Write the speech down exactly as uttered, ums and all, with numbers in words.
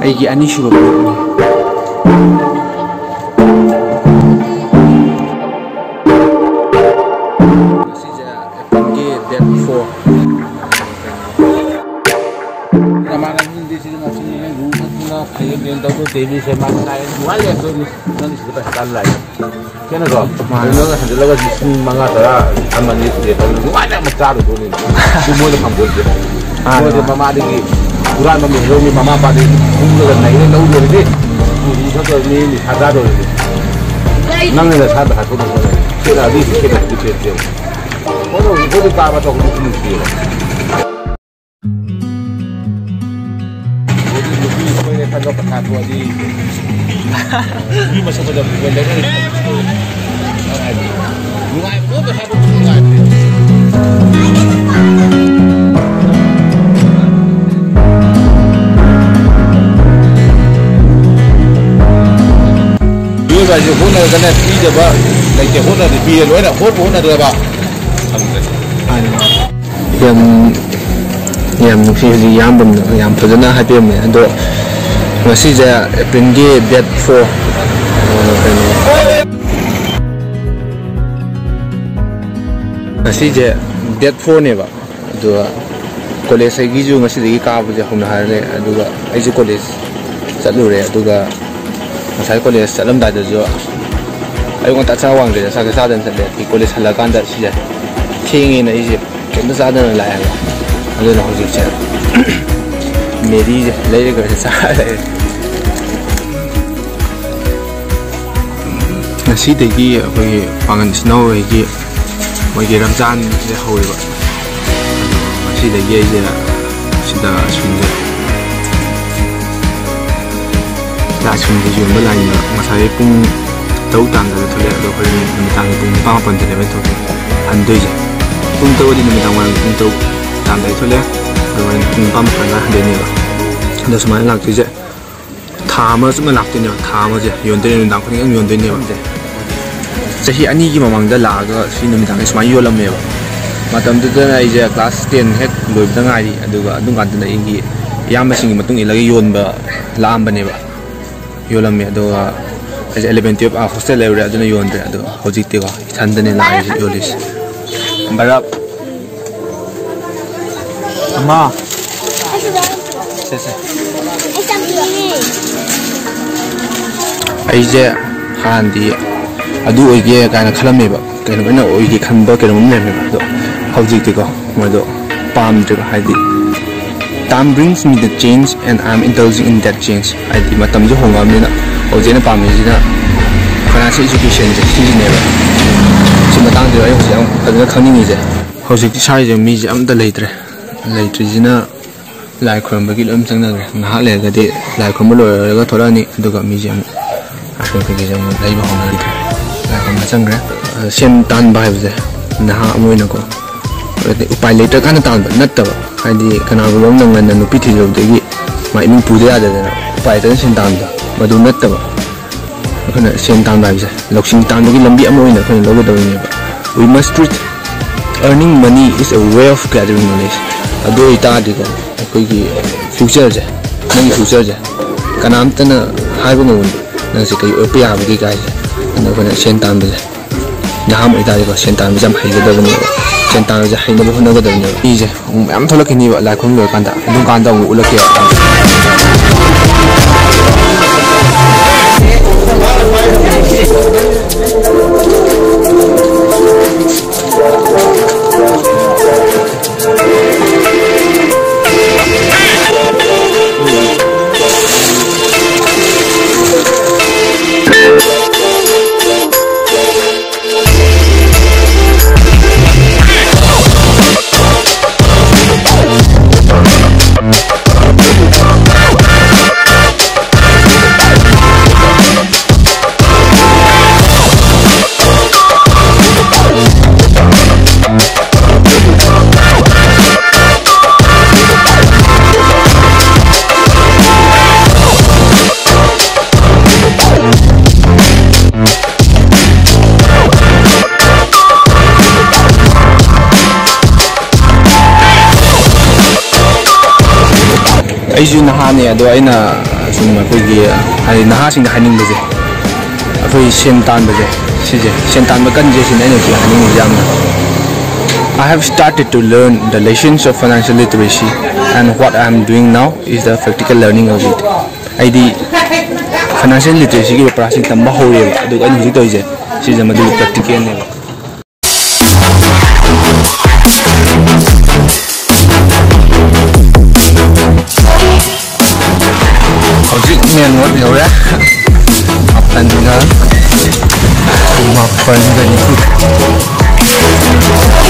ꯑꯩꯒꯤ ꯑꯅꯤꯁꯨꯕ ꯃꯔꯨꯞꯅꯤ ꯉꯁꯤꯁꯦ ꯑꯦꯄ꯭ꯔꯤꯜꯒꯤ date for Namanya sini masih rumah kita kayak dia tahu tu T V saya mana lain jual ya tu nanti sudah pasal lain. Kena kau? Mana kan ada lagi sisi mangga tera aman ni dia tahu mana macam tu ni. Semua tu kampung je. Ah, dia mama ada ni kurang mami ni mama pada umur kan naik ni tahu dia ni. Umur tu ni ni ada tu ni. Nang ni dah ada ada tu ni. Kita ada ni kita ada tu dia. Kalau itu tu apa tu ni ni. Kalau pernah tu di, ni masa pada bulan ni, mulai pun berapa bulan. Dua baju pun ada kena tiga bah, lagi pun ada tiga, loh, ada pun ada apa? Yang yang mungkin si yang pun yang pernah hadir ni, ada. Masih je April date four. Masih je date four ni ba. Dua college lagi ju masih lagi kau je huna hari. Dua aja college selalu re. Dua masih college selalu dah je. Ayo kita cawang je. Sakit sadan selalu. Di college halakan dah sih je. Kingin aja. Kita sadan lain. Ayo nak hujung je. Meri je. Lagi kerja sahaja. Nasidagi akhoi pangan snow agi mogi Ramzan je hawiba nasidagi je sida sunde la sunde ju malanya masai pung tau tan da thole do khoi mitang pung pa pan de me thole andoi je pung tau di mitang wan pung tau tan da thole do wan pung pam pan la de ni ba do smai lak je thama suma lak de ni thama je yon de ni dang khoi ang yon de ni ba Sahi ani ki mamang da laga si numitang ismai yolam meba matam tu na ije class ten hek loib da ngai aduga adung kan na ingi yam sing matung ilagi yon ba lam ba ne ba yolam me do ije eleven twelve a hostel level aduna yon de adu hojik te ga than da ne la ije yolis barap amma se se ije handi adu oige kaina khalameba kaina bana oige khanba kaina mun neme do hojik tiko modo pam de haidi time brings me the change and I'm indulging in that change haidi matam jo hongam ni na hojena pam ji na financial education je si ne ba si matang de ayo jang aduna khani ni je hojik sai je mi je am da leitre leitre jina lai khram ba gi lam chang na na ha le ga de lai khram lo ga thola ni aduga mi je am aso ke ge jang lai ba hona ni macam ni, sen tan bahaya je, nah amoy nak ko. Upay later kan tan, nat tahu. Jadi kerana belum dengan nupi tiada lagi, mai ini puja ada je. Upay tu sen tan dah, madu nat tahu. Kerana sen tan bahaya je. Loksin tan lagi lambi amoy nak kerana logo tahu ni. We must treat earning money is a way of gathering knowledge. Ado ita ada ko, koi ki future je, nanti future je. Kerana am tu na hai pun ngun, nanti koi upi apa ki kaya je. Anda kena sentan bela, nyam itu ada ko sentan macam hai kita benda, sentan macam hai nama mana kita benda. Ini je, am thola kini lah kau mula kanda, lu kanda ulak ya. Aiju nahan ni, ado ay na ꯁꯨꯝ ꯑꯩꯈꯣꯏꯒꯤ ꯍꯥꯏꯗꯤ ꯅꯍꯥꯁꯤꯡꯗ ꯍꯥꯏꯅꯤꯡꯕꯁꯦ ꯑꯩꯈꯣꯏ ꯁꯦꯟ ꯇꯥꯟꯕꯁꯦ ꯁꯤꯁꯦ ꯁꯦꯟ ꯇꯥꯟꯕ ꯀꯟꯁꯦ ꯁꯤꯅ ꯑꯩꯅ ꯍꯧꯖꯤꯛ ꯍꯥꯏꯅꯤꯡꯉꯤꯁꯦ ꯌꯥꯝꯅ I have started to learn the lessons of financial literacy, and what I am doing now is the practical learning of it. ꯑꯩꯗꯤ financial literacy ꯒꯤ ꯄ꯭ꯔꯥꯛꯇꯤꯁ ꯇꯝꯕ ꯍꯧꯔꯦꯕ ꯑꯗꯨꯒ ꯑꯩꯅ ꯍꯧꯖꯤꯛ ꯇꯧꯔꯤꯁꯦ ꯁꯤꯁꯦ ꯃꯗꯨꯒꯤ ꯄ꯭ꯔꯥꯛꯇꯤꯀꯦꯜꯅꯦꯕ hꯧꯖꯤꯛ ꯃꯦꯟ ꯔꯣꯗ ꯌꯧꯔꯦ ꯃꯥꯄꯜꯒ ꯃꯥꯄꯜꯒ ꯅꯤꯐꯨ